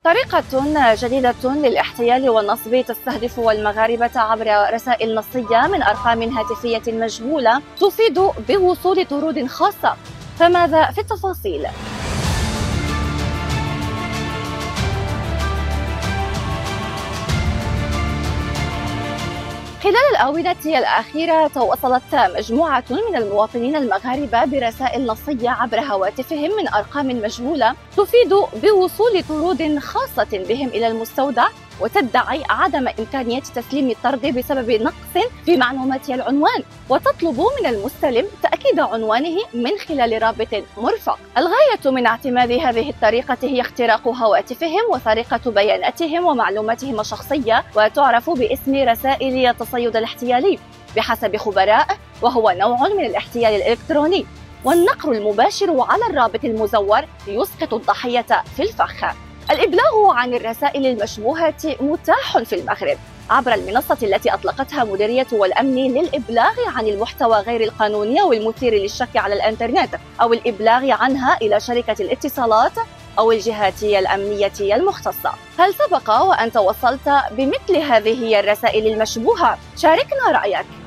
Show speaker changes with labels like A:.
A: طريقة جديدة للاحتيال والنصب تستهدف المغاربة عبر رسائل نصية من أرقام هاتفية مجهولة تفيد بوصول طرود خاصة. فماذا في التفاصيل؟ خلال الآونة الأخيرة تواصلت مجموعة من المواطنين المغاربة برسائل نصية عبر هواتفهم من أرقام مجهولة تفيد بوصول طرود خاصة بهم إلى المستودع، وتدعي عدم إمكانية تسليم الطرد بسبب نقص في معلومات العنوان، وتطلب من المستلم تأكيد عنوانه من خلال رابط مرفق. الغاية من اعتماد هذه الطريقة هي اختراق هواتفهم وسرقة بياناتهم ومعلوماتهم الشخصية، وتعرف باسم رسائل التصيد الاحتيالي بحسب خبراء، وهو نوع من الاحتيال الإلكتروني، والنقر المباشر على الرابط المزور يسقط الضحية في الفخ. الإبلاغ عن الرسائل المشبوهة متاح في المغرب عبر المنصة التي أطلقتها مديرية الأمن للإبلاغ عن المحتوى غير القانوني والمثير للشك على الإنترنت، أو الإبلاغ عنها إلى شركة الاتصالات أو الجهات الأمنية المختصة. هل سبق وأن توصلت بمثل هذه الرسائل المشبوهة؟ شاركنا رأيك.